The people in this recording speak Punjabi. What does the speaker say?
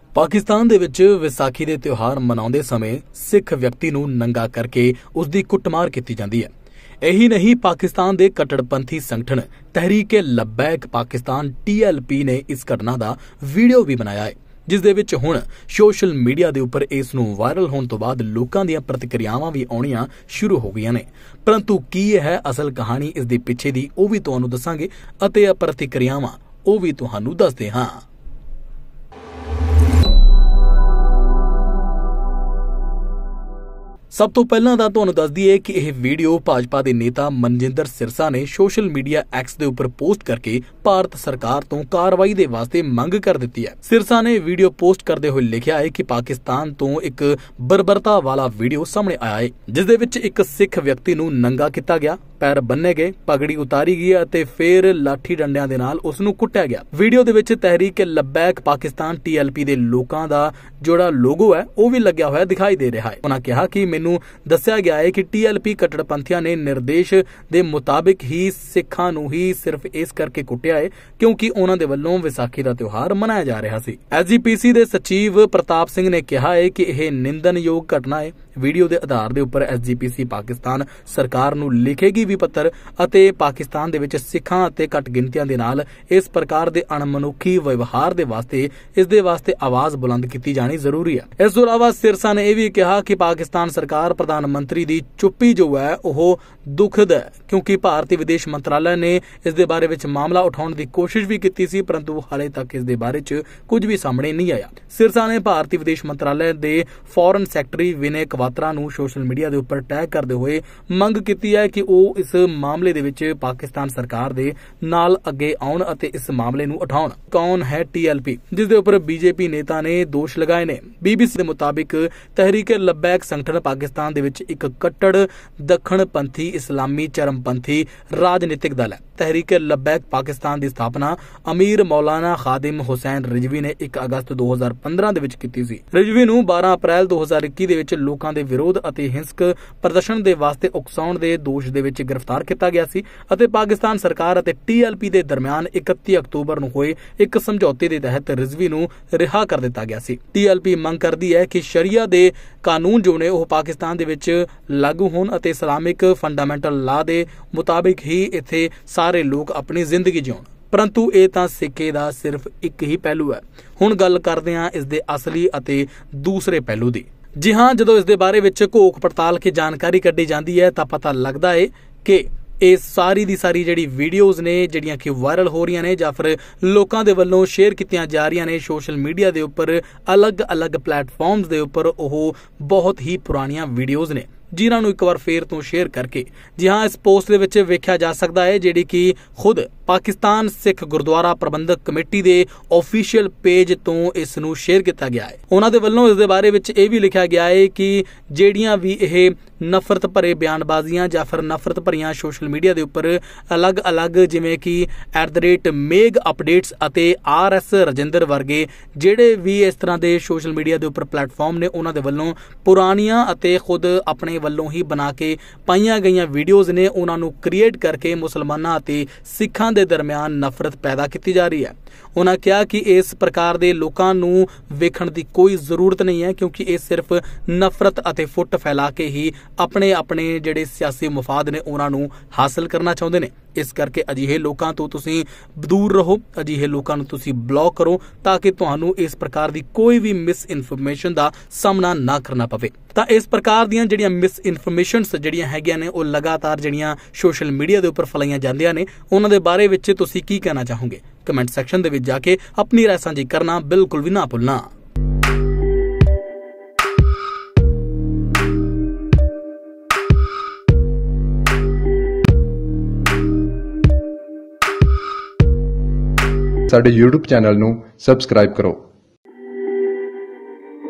पाकिस्तान दे विच विसाखी दे त्योहार मनाउंदे समय सिख व्यक्ति नूं नंगा करके उसदी कुੱਟਮਾਰ कीती जांदी है। यही नहीं, पाकिस्तान दे कट्टड़पंथी संगठन तहरीके लब्बैक पाकिस्तान TLP ने इस घटना दा वीडियो भी बनाया है, जिस दे विच हुण सोशल मीडिया दे उपर इस नूं वायरल होने तो बाद लोकां दीयां प्रतिक्रियावां भी आउणियां शुरू हो गईयां ने। परंतु की है असल कहानी इस दे पिछे दी ओह भी तुहानूं दस्सांगे अते आ प्रतिक्रियावां ओह भी तुहानूं दसदे हां। सब तो पहला ਤਾਂ ਤੁਹਾਨੂੰ ਦੱਸ ਦਈਏ ਕਿ ਇਹ ਵੀਡੀਓ ਭਾਜਪਾ ਦੇ ਨੇਤਾ ਮਨਜਿੰਦਰ ਸਿਰਸਾ ਨੇ ਸੋਸ਼ਲ ਮੀਡੀਆ ਐਕਸ ਦੇ ਉੱਪਰ ਪੋਸਟ ਕਰਕੇ ਭਾਰਤ ਸਰਕਾਰ ਤੋਂ ਕਾਰਵਾਈ ਦੇ ਵਾਸਤੇ ਮੰਗ ਕਰ ਦਿੱਤੀ ਹੈ। ਸਿਰਸਾ ਨੇ ਵੀਡੀਓ ਪੋਸਟ ਕਰਦੇ ਹੋਏ ਲਿਖਿਆ ਹੈ ਕਿ ਪਾਕਿਸਤਾਨ ਤੋਂ ਇੱਕ ਬਰਬਰਤਾ ਵਾਲਾ ਵੀਡੀਓ ਸਾਹਮਣੇ ਆਇਆ ਹੈ, ਜਿਸ ਦੇ ਵਿੱਚ ਇੱਕ ਸਿੱਖ ਵਿਅਕਤੀ ਨੂੰ ਨੰਗਾ ਕੀਤਾ ਗਿਆ, ਪੈਰ ਬੰਨੇ ਗਏ, ਪਗੜੀ ਉਤਾਰੀ ਗਈ ਅਤੇ ਫਿਰ ਲਾਠੀ ਡੰਡਿਆਂ ਦੇ ਨਾਲ ਉਸ ਨੂੰ ਕੁੱਟਿਆ ਗਿਆ। ਵੀਡੀਓ ਦੇ ਵਿੱਚ ਤਹਿਰੀਕ ਲਬੈਕ ਪਾਕਿਸਤਾਨ TLP ਦੇ ਲੋਕਾਂ ਦਾ ਜਿਹੜਾ ਲੋਗੋ ਹੈ ਉਹ ਵੀ ਲੱਗਿਆ ਹੋਇਆ ਦਿਖਾਈ ਦੇ ਰਿਹਾ ਹੈ। ਉਹਨਾਂ ਕਿਹਾ ਕਿ ਮੈਨੂੰ ਦੱਸਿਆ ਗਿਆ ਹੈ ਕਿ TLP ਕੱਟੜਪੰਥੀਆਂ ਨੇ ਨਿਰਦੇਸ਼ ਦੇ ਮੁਤਾਬਿਕ ਹੀ ਸਿੱਖਾਂ ਨੂੰ ਹੀ ਸਿਰਫ ਇਸ ਕਰਕੇ ਕੁੱਟਿਆ ਹੈ ਕਿਉਂਕਿ ਉਹਨਾਂ ਦੇ ਵੱਲੋਂ ਵਿਸਾਖੀ ਦਾ ਤਿਉਹਾਰ ਮਨਾਇਆ ਜਾ ਰਿਹਾ ਸੀ। SGPC ਦੇ ਸਚਿਵ ਪ੍ਰਤਾਪ ਸਿੰਘ ਨੇ ਕਿਹਾ ਹੈ ਕਿ ਇਹ ਨਿੰਦਨਯੋਗ ਘਟਨਾ ਹੈ। ਵੀਡੀਓ ਦੇ ਆਧਾਰ ਦੇ ਉੱਪਰ SGPC ਪਾਕਿਸਤਾਨ ਸਰਕਾਰ ਨੂੰ ਲਿਖੇਗੀ ਵੀ ਪੱਤਰ ਅਤੇ ਪਾਕਿਸਤਾਨ ਦੇ ਵਿੱਚ ਸਿੱਖਾਂ ਅਤੇ ਘੱਟ ਗਿਣਤੀਆਂ ਦੇ ਨਾਲ ਇਸ ਪ੍ਰਕਾਰ ਦੇ ਅਣਮਨੁੱਖੀ ਵਿਵਹਾਰ ਦੇ ਵਾਸਤੇ ਇਸ ਦੇ ਵਾਸਤੇ ਆਵਾਜ਼ ਬੁਲੰਦ ਕੀਤੀ ਜਾਣੀ ਜ਼ਰੂਰੀ ਹੈ। ਇਸ ਤੋਂ ਇਲਾਵਾ ਸਿਰਸਾ ਨੇ ਇਹ ਵੀ ਕਿਹਾ ਕਿ ਪਾਕਿਸਤਾਨ ਸਰਕਾਰ ਪ੍ਰਧਾਨ ਮੰਤਰੀ ਦੀ ਚੁੱਪੀ ਜੋ ਹੈ ਉਹ ਦੁਖਦ ਹੈ ਕਿਉਂਕਿ ਭਾਰਤੀ ਵਿਦੇਸ਼ ਮੰਤਰਾਲਾ ਨੇ ਇਸ ਦੇ ਬਾਰੇ ਵਿੱਚ ਮਾਮਲਾ ਉਠਾਉਣ ਦੀ ਕੋਸ਼ਿਸ਼ ਵੀ ਕੀਤੀ ਸੀ, ਪਰੰਤੂ ਹਾਲੇ ਤੱਕ ਇਸ ਦੇ ਬਾਰੇ 'ਚ ਕੁਝ ਵੀ ਸਾਹਮਣੇ ਨਹੀਂ ਆਇਆ। ਸਿਰਸਾ ਨੇ ਭਾਰਤੀ ਵਿਦੇਸ਼ ਮੰਤਰਾਲੇ ਦੇ ਫੋਰਨ ਸੈਕਟਰੀ ਵਿਨੇ ਕਵਾਤਰਾ ਨੂੰ ਸੋਸ਼ਲ ਮੀਡੀਆ ਦੇ ਉੱਪਰ ਟੈਗ ਕਰਦੇ ਹੋਏ ਮੰਗ ਕੀਤੀ ਹੈ ਕਿ ਉਹ ਇਸ ਮਾਮਲੇ ਦੇ ਵਿੱਚ ਪਾਕਿਸਤਾਨ ਸਰਕਾਰ ਦੇ ਨਾਲ ਅੱਗੇ ਆਉਣ ਅਤੇ ਇਸ ਮਾਮਲੇ ਨੂੰ ਉਠਾਉਣ। ਕੌਣ ਹੈ TLP, ਜਿਸ ਦੇ ਉੱਪਰ BJP ਨੇਤਾ ਨੇ ਦੋਸ਼ ਲਗਾਏ ਨੇ। BBC ਦੇ ਮੁਤਾਬਿਕ ਤਹਿਰੀਕ ਲਬੈਕ ਸੰਗਠਨ ਪਾਕਿਸਤਾਨ ਦੇ ਵਿੱਚ ਇੱਕ ਕੱਟੜ ਦੱਖਣ ਪੰਥੀ ਇਸਲਾਮੀ ਚਰਮਪੰਥੀ ਰਾਜਨੀਤਿਕ ਦਲ ਹੈ। ਤਹਿਰੀਕ ਲਬੈਕ ਪਾਕਿਸਤਾਨ ਦੀ ਸਥਾਪਨਾ ਅਮੀਰ ਮੌਲਾਨਾ ਖਾਦਿਮ ਹੁਸੈਨ ਰਿਜ਼ਵੀ ਨੇ 1 ਅਗਸਤ 2015 ਦੇ ਵਿੱਚ ਕੀਤੀ ਸੀ। ਰਿਜ਼ਵੀ ਨੂੰ 12 ਅਪ੍ਰੈਲ 2021 ਦੇ ਵਿੱਚ ਲੋਕਾਂ ਦੇ ਵਿਰੋਧ ਅਤੇ ਹਿੰਸਕ ਪ੍ਰਦਰਸ਼ਨ ਦੇ ਵਾਸਤੇ ਉਕਸਾਉਣ ਦੇ ਦੋਸ਼ ਦੇ ਵਿੱਚ ਗ੍ਰਿਫਤਾਰ ਕੀਤਾ ਗਿਆ ਸੀ ਅਤੇ ਪਾਕਿਸਤਾਨ ਸਰਕਾਰ ਅਤੇ TLP ਦੇ ਦਰਮਿਆਨ 31 ਅਕਤੂਬਰ ਨੂੰ ਹੋਏ ਇੱਕ ਸਮਝੌਤੇ ਦੇ ਤਹਿਤ ਰਿਜ਼ਵੀ ਨੂੰ ਰਿਹਾ ਕਰ ਦਿੱਤਾ ਗਿਆ ਸੀ। TLP ਮੰਗ ਕਰਦੀ ਹੈ ਕਿ ਸ਼ਰੀਆ ਦੇ ਕਾਨੂੰਨ ਜੋ ਨੇ ਉਹ ਪਾਕਿਸਤਾਨ ਦੇ ਵਿੱਚ ਲਾਗੂ ਹੋਣ ਅਤੇ ਇਸਲਾਮਿਕ ਫੰਡਾਮੈਂਟਲ ਲਾ ਦੇ ਮੁਤਾਬਿਕ ਹੀ ਇੱਥੇ ਸਾਰੇ ਲੋਕ ਆਪਣੀ ਜ਼ਿੰਦਗੀ ਜਿਉਣ। ਪਰੰਤੂ ਇਹ ਤਾਂ ਸਿੱਕੇ ਦਾ ਸਿਰਫ ਇੱਕ ਹੀ ਪਹਿਲੂ ਹੈ। ਹੁਣ ਗੱਲ ਕਰਦੇ ਹਾਂ ਇਸ ਦੇ ਅਸਲੀ ਅਤੇ ਦੂਸਰੇ ਪਹਿਲੂ ਦੀ। ਜੀ ਹਾਂ, ਜਦੋਂ ਇਸ ਦੇ ਬਾਰੇ ਵਿੱਚ ਘੋਖ ਪੜਤਾਲ ਕੇ ਜਾਣਕਾਰੀ ਕੱਢੀ ਜਾਂਦੀ ਹੈ ਤਾਂ ਪਤਾ ਲੱਗਦਾ ਹੈ ਕਿ ਇਹ ਸਾਰੀ ਦੀ ਸਾਰੀ ਜਿਹੜੀ ਵੀਡੀਓਜ਼ ਨੇ ਜਿਹੜੀਆਂ ਕਿ ਵਾਇਰਲ ਹੋ ਰਹੀਆਂ ਨੇ ਜਾਂ ਫਿਰ ਲੋਕਾਂ ਦੇ ਵੱਲੋਂ ਸ਼ੇਅਰ ਕੀਤੀਆਂ ਜਾ ਰਹੀਆਂ ਨੇ ਸੋਸ਼ਲ ਮੀਡੀਆ ਦੇ ਉੱਪਰ ਅਲੱਗ-ਅਲੱਗ ਪਲੇਟਫਾਰਮਸ ਦੇ ਉੱਪਰ ਉਹ ਬਹੁਤ ਹੀ ਪੁਰਾਣੀਆਂ ਵੀਡੀਓਜ਼ ਨੇ ਜਿਨ੍ਹਾਂ ਨੂੰ ਇੱਕ ਵਾਰ ਫੇਰ ਤੋਂ ਸ਼ੇਅਰ ਕਰਕੇ ਜੀ ਹਾਂ ਇਸ ਪੋਸਟ ਦੇ ਵਿੱਚ ਵੇਖਿਆ ਜਾ ਸਕਦਾ ਹੈ ਜਿਹੜੀ ਕਿ ਖੁਦ ਪਾਕਿਸਤਾਨ ਸਿੱਖ ਗੁਰਦੁਆਰਾ ਪ੍ਰਬੰਧਕ ਕਮੇਟੀ ਦੇ ਆਫੀਸ਼ੀਅਲ ਪੇਜ ਤੋਂ ਇਸ ਨੂੰ ਸ਼ੇਅਰ ਕੀਤਾ ਗਿਆ ਹੈ। ਉਹਨਾਂ ਦੇ ਵੱਲੋਂ ਇਸ ਦੇ ਬਾਰੇ ਵਿੱਚ ਇਹ ਵੀ ਲਿਖਿਆ ਗਿਆ ਹੈ ਕਿ ਜਿਹੜੀਆਂ ਵੀ ਇਹ ਨਫ਼ਰਤ ਭਰੇ ਬਿਆਨਬਾਜ਼ੀਆਂ ਜਾਂ ਫਿਰ ਨਫ਼ਰਤ ਭਰੀਆਂ ਸੋਸ਼ਲ ਮੀਡੀਆ ਦੇ ਉੱਪਰ ਅਲੱਗ-ਅਲੱਗ ਜਿਵੇਂ ਕਿ @ਮੇਗ ਅਪਡੇਟਸ ਅਤੇ RS ਰਜਿੰਦਰ ਵਰਗੇ ਜਿਹੜੇ ਵੀ ਇਸ ਤਰ੍ਹਾਂ ਦੇ ਸੋਸ਼ਲ ਮੀਡੀਆ ਦੇ ਉੱਪਰ ਪਲੇਟਫਾਰਮ ਨੇ ਉਹਨਾਂ ਦੇ ਵੱਲੋਂ ਪੁਰਾਣੀਆਂ ਅਤੇ ਖੁਦ ਆਪਣੇ ਵੱਲੋਂ ਹੀ ਬਣਾ ਕੇ ਪਾਈਆਂ ਗਈਆਂ ਵੀਡੀਓਜ਼ ਨੇ ਉਹਨਾਂ ਨੂੰ ਕ੍ਰੀਏਟ ਕਰਕੇ ਮੁਸਲਮਾਨਾਂ ਅਤੇ ਸਿੱਖਾਂ ਦੇ ਦਰਮਿਆਨ ਨਫ਼ਰਤ ਪੈਦਾ ਕੀਤੀ ਜਾ ਰਹੀ ਹੈ। ਉਹਨਾਂ ਕਿਹਾ ਕਿ ਇਸ ਪ੍ਰਕਾਰ ਦੇ ਲੋਕਾਂ ਨੂੰ ਵੇਖਣ ਦੀ ਕੋਈ ਜ਼ਰੂਰਤ ਨਹੀਂ ਹੈ ਕਿਉਂਕਿ ਇਹ ਸਿਰਫ ਨਫ਼ਰਤ ਅਤੇ ਫੁੱਟ ਫੈਲਾ ਕੇ ਹੀ ਆਪਣੇ ਜਿਹੜੇ ਸਿਆਸੀ ਮਫਾਦ ਨੇ ਉਹਨਾਂ ਨੂੰ ਹਾਸਲ ਕਰਨਾ ਚਾਹੁੰਦੇ ਨੇ। ਇਸ ਕਰਕੇ ਅਜਿਹੇ ਲੋਕਾਂ ਤੋਂ ਤੁਸੀਂ ਦੂਰ ਰਹੋ, ਅਜਿਹੇ ਲੋਕਾਂ ਨੂੰ ਤੁਸੀਂ ਬਲੌਕ ਕਰੋ ਤਾਂ ਕਿ ਤੁਹਾਨੂੰ ਇਸ ਪ੍ਰਕਾਰ ਦੀ ਕੋਈ ਵੀ ਮਿਸ ਇਨਫੋਰਮੇਸ਼ਨ ਦਾ ਸਾਹਮਣਾ ਨਾ ਕਰਨਾ ਪਵੇ। ਤਾਂ ਇਸ ਪ੍ਰਕਾਰ ਦੀਆਂ ਜਿਹੜੀਆਂ ਮਿਸ ਇਨਫੋਰਮੇਸ਼ਨਸ ਜਿਹੜੀਆਂ ਹੈਗੀਆਂ ਨੇ ਉਹ ਲਗਾਤਾਰ ਜਿਹੜੀਆਂ ਸੋਸ਼ਲ ਮੀਡੀਆ ਦੇ ਉੱਪਰ ਫੈਲਾਈਆਂ ਜਾਂਦੀਆਂ ਨੇ ਉਹਨਾਂ ਦੇ ਬਾਰੇ ਵਿੱਚ ਤੁਸੀਂ ਕੀ ਕਹਿਣਾ ਚਾਹੋਗੇ? ਕਮੈਂਟ ਸੈਕਸ਼ਨ ਦੇ ਵਿੱਚ ਜਾ ਕੇ ਆਪਣੀ ਰਾਏ ਸਾਂਝੀ ਕਰਨਾ ਬਿਲਕੁਲ ਵੀ ਨਾ ਭੁੱਲਣਾ। ਸਾਡੇ YouTube ਚੈਨਲ ਨੂੰ ਸਬਸਕ੍ਰਾਈਬ ਕਰੋ।